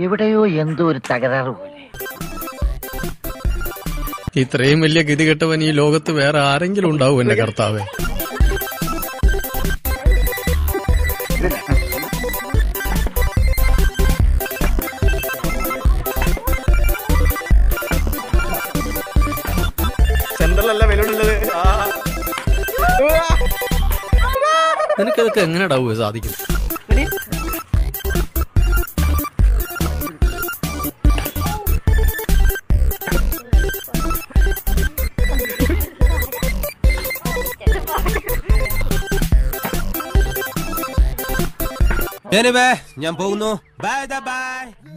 എവിടെയോ എന്തോ ഒരു തകരാറ് പോലെ. ഇത്രയും വലിയ ഗതികെട്ടവൻ ഈ ലോകത്ത് വേറെ ആരെങ്കിലും ഉണ്ടാവും എന്റെ കർത്താവേ? നിനക്കതൊക്കെ എങ്ങനെയാടാവുക സാധിക്കും? ഞാൻ പോകുന്നു. Bye by.